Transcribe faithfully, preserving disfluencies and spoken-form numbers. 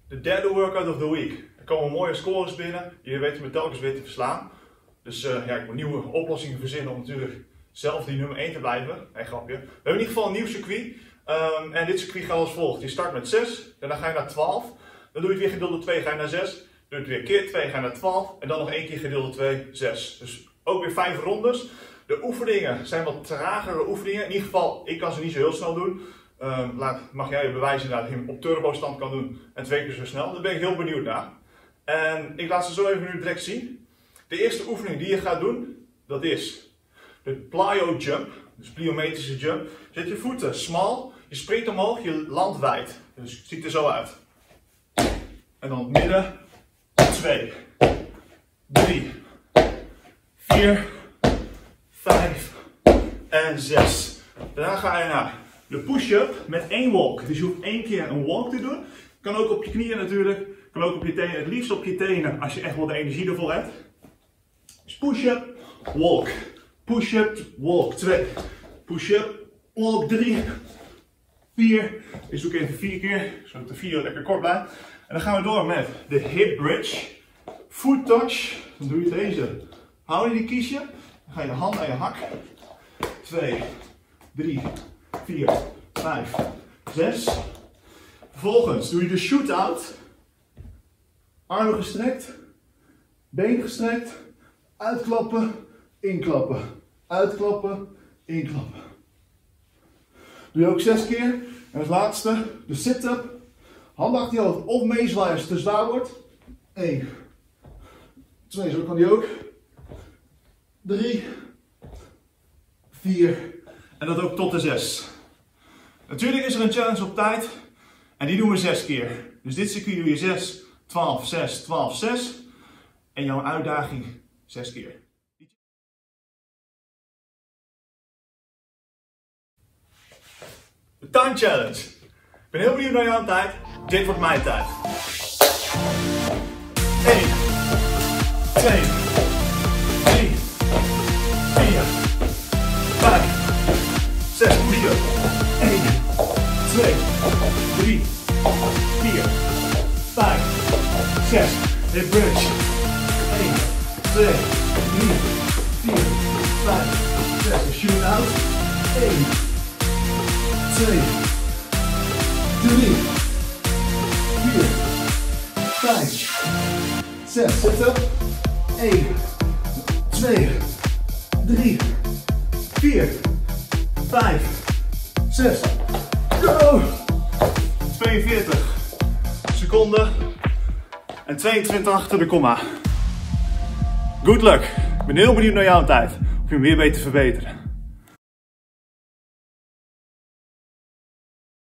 De derde workout of the week. Er komen mooie scores binnen. Jullie weten me telkens weer te verslaan. Dus uh, ja, ik moet nieuwe oplossingen verzinnen om natuurlijk zelf die nummer één te blijven. Nee, grapje. We hebben in ieder geval een nieuw circuit. Um, en dit circuit gaat als volgt. Je start met zes, en dan ga je naar twaalf. Dan doe je het weer gedeeld door twee, ga je naar zes. Dan doe je het weer keer twee, ga je naar twaalf. En dan nog één keer gedeeld door twee, zes. Dus ook weer vijf rondes. De oefeningen zijn wat tragere oefeningen. In ieder geval, ik kan ze niet zo heel snel doen. Um, laat, mag jij je bewijzen dat je hem op turbo stand kan doen en twee keer zo snel. Daar ben ik heel benieuwd naar. En ik laat ze zo even nu direct zien. De eerste oefening die je gaat doen, dat is de plyo jump. Dus plyometrische jump. Zet je voeten smal, je springt omhoog, je landt wijd. Dus het ziet er zo uit. En dan het midden, twee, drie, vier, vijf en zes. Daarna ga je naar de push-up met één walk. Dus je hoeft één keer een walk te doen. Kan ook op je knieën natuurlijk. Kan ook op je tenen. Het liefst op je tenen als je echt wel de energie ervoor hebt. Dus push-up, walk. Push-up, walk. twee. Push-up, walk. drie. vier. Dus doe ik even vier keer. Zodat de vier lekker kort blijft. En dan gaan we door met de hip bridge. Foot touch. Dan doe je deze. Hou je die kiesje. Dan ga je de hand aan je hak. twee, drie, vier, vijf, zes. Vervolgens doe je de shoot-out. Armen gestrekt. Benen gestrekt. Uitklappen. Inklappen. Uitklappen. Inklappen. Doe je ook zes keer. En als laatste de sit-up. Handen achter je hoofd of meeswaaien als het te zwaar wordt. één. twee, zo kan die ook. drie. vier. En dat ook tot de zes. Natuurlijk is er een challenge op tijd. En die doen we zes keer. Dus dit circuit doe je zes, twaalf, zes, twaalf, zes. En jouw uitdaging zes keer. De time challenge. Ik ben heel benieuwd naar jouw tijd. Dit wordt mijn tijd. één, twee, drie, vier, vijf, zes, vier, één, twee, drie, vier, vijf, zes, hip bridge, één, twee, drie, vier, vijf, zes, shoot out, één, twee, drie, vier, vijf, zes, sit up, één, twee, drie, vier, vijf, zes, go! tweeënveertig seconden en tweeëntwintig achter de komma. Good luck! Ik ben heel benieuwd naar jouw tijd, of je hem weer weet te verbeteren.